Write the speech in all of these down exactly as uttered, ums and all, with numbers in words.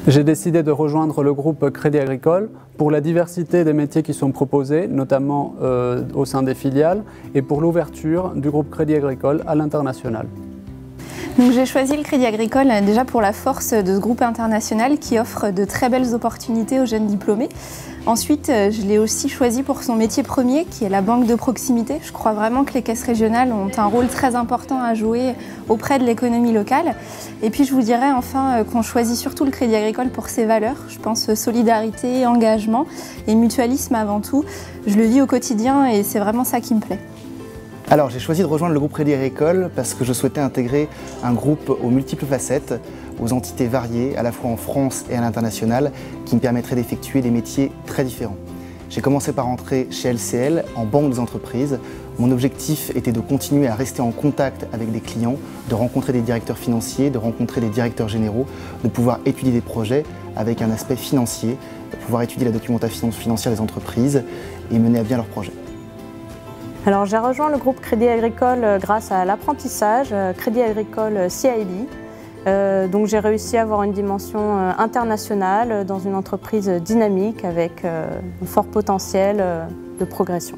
J'ai décidé de rejoindre le groupe Crédit Agricole pour la diversité des métiers qui sont proposés, notamment euh, au sein des filiales, et pour l'ouverture du groupe Crédit Agricole à l'international. J'ai choisi le Crédit Agricole déjà pour la force de ce groupe international qui offre de très belles opportunités aux jeunes diplômés. Ensuite, je l'ai aussi choisi pour son métier premier qui est la banque de proximité. Je crois vraiment que les caisses régionales ont un rôle très important à jouer auprès de l'économie locale. Et puis je vous dirais enfin qu'on choisit surtout le Crédit Agricole pour ses valeurs. Je pense solidarité, engagement et mutualisme avant tout. Je le vis au quotidien et c'est vraiment ça qui me plaît. Alors j'ai choisi de rejoindre le groupe Crédit Agricole parce que je souhaitais intégrer un groupe aux multiples facettes, aux entités variées, à la fois en France et à l'international, qui me permettrait d'effectuer des métiers très différents. J'ai commencé par entrer chez L C L, en banque des entreprises. Mon objectif était de continuer à rester en contact avec des clients, de rencontrer des directeurs financiers, de rencontrer des directeurs généraux, de pouvoir étudier des projets avec un aspect financier, de pouvoir étudier la documentation financière des entreprises et mener à bien leurs projets. Alors j'ai rejoint le groupe Crédit Agricole grâce à l'apprentissage Crédit Agricole C I B. Euh, donc j'ai réussi à avoir une dimension internationale dans une entreprise dynamique avec euh, un fort potentiel euh, de progression.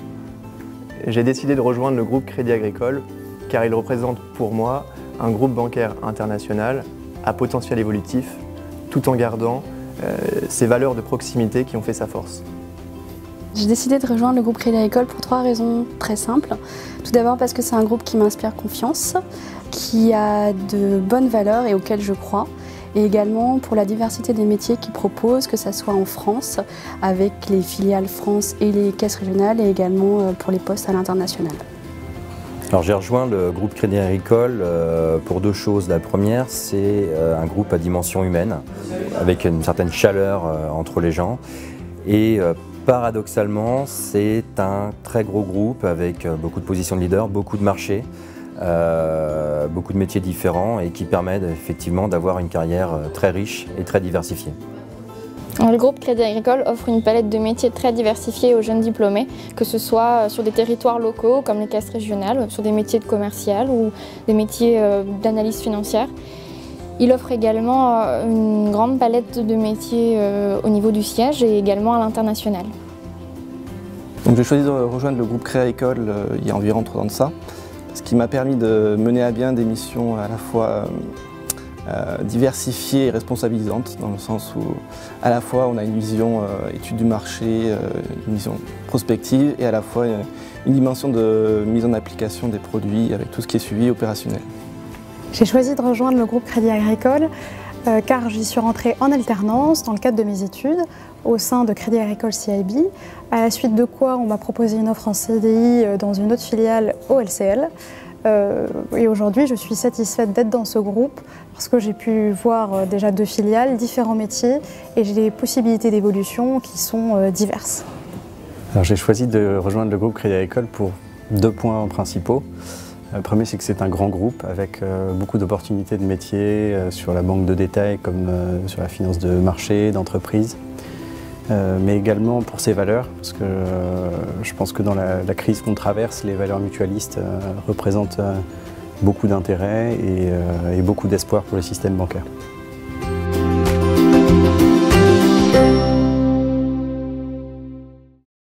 J'ai décidé de rejoindre le groupe Crédit Agricole car il représente pour moi un groupe bancaire international à potentiel évolutif tout en gardant euh, ses valeurs de proximité qui ont fait sa force. J'ai décidé de rejoindre le groupe Crédit Agricole pour trois raisons très simples. Tout d'abord parce que c'est un groupe qui m'inspire confiance, qui a de bonnes valeurs et auxquelles je crois. Et également pour la diversité des métiers qu'ils proposent, que ce soit en France, avec les filiales France et les caisses régionales, et également pour les postes à l'international. Alors j'ai rejoint le groupe Crédit Agricole pour deux choses. La première, c'est un groupe à dimension humaine, avec une certaine chaleur entre les gens. Et paradoxalement, c'est un très gros groupe avec beaucoup de positions de leader, beaucoup de marchés, euh, beaucoup de métiers différents et qui permettent effectivement d'avoir une carrière très riche et très diversifiée. Le groupe Crédit Agricole offre une palette de métiers très diversifiés aux jeunes diplômés, que ce soit sur des territoires locaux comme les caisses régionales, sur des métiers de commercial ou des métiers d'analyse financière. Il offre également une grande palette de métiers au niveau du siège et également à l'international. J'ai choisi de rejoindre le groupe Crédit Agricole euh, il y a environ trois ans de ça, ce qui m'a permis de mener à bien des missions à la fois euh, diversifiées et responsabilisantes, dans le sens où à la fois on a une vision euh, étude du marché, euh, une vision prospective et à la fois euh, une dimension de mise en application des produits avec tout ce qui est suivi opérationnel. J'ai choisi de rejoindre le groupe Crédit Agricole euh, car j'y suis rentrée en alternance dans le cadre de mes études au sein de Crédit Agricole C I B, à la suite de quoi on m'a proposé une offre en C D I dans une autre filiale au L C L. Euh, et aujourd'hui, je suis satisfaite d'être dans ce groupe parce que j'ai pu voir déjà deux filiales, différents métiers et j'ai des possibilités d'évolution qui sont euh, diverses. J'ai choisi de rejoindre le groupe Crédit Agricole pour deux points principaux. Le premier, c'est que c'est un grand groupe avec euh, beaucoup d'opportunités de métiers euh, sur la banque de détail comme euh, sur la finance de marché, d'entreprise. Euh, mais également pour ses valeurs, parce que euh, je pense que dans la, la crise qu'on traverse, les valeurs mutualistes euh, représentent euh, beaucoup d'intérêt et, euh, et beaucoup d'espoir pour le système bancaire.